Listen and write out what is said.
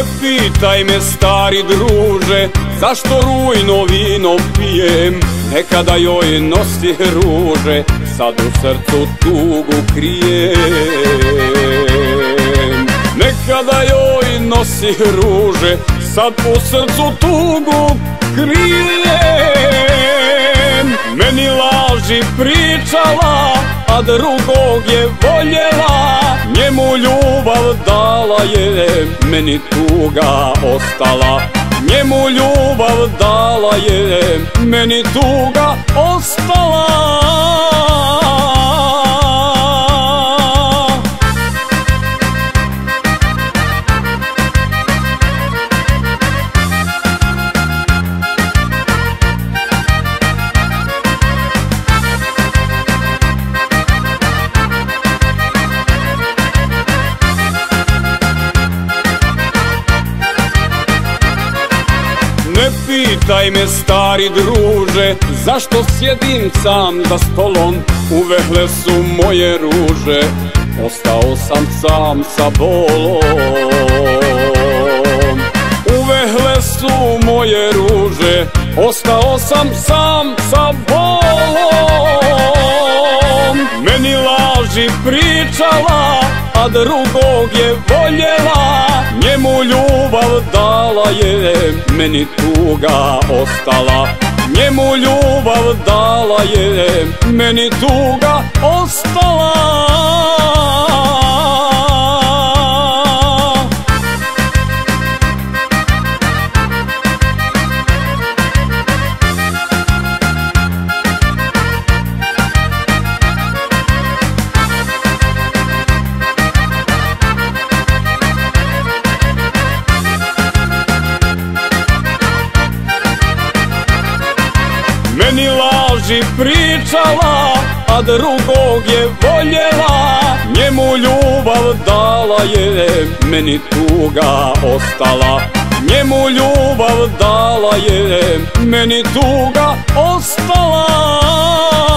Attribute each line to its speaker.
Speaker 1: Ne pitaj me stari druže, zašto rujno vino pijem. Nekada joj nosi ruže, sad u srcu tugu krijem. Nekada joj nosi ruže, sad u srcu tugu krijem. Meni laži pričala, a drugog je voljela. Njemu ljubav dala je, meni tuga ostala. Njemu ljubav dala je, meni tuga ostala. Ne pitaj me stari druže, zašto sjedim sam za stolom. Uvehle su moje ruže, ostao sam sam sa bolom. Uvehle su moje ruže, ostao sam sam sa bolom. Meni laži pričala, a drugog je voljela. Njemu ljubav dala je, meni tuga ostala. Njemu ljubav dala je, meni tuga ostala. Meni laži pričala, a drugog je voljela. Njemu ljubav dala je, meni tuga ostala. Njemu ljubav dala je, meni tuga ostala.